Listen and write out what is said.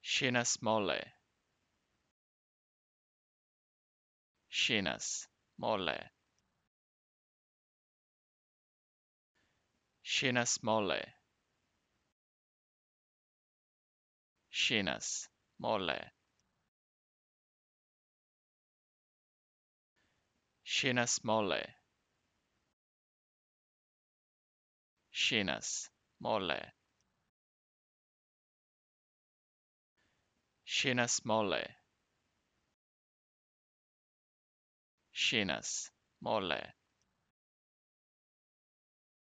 Shinas mole. Shinas mole. Shinas mole. Shinas mole. Shinas mole. Shinas mole. Shinas mole. Shinas mole.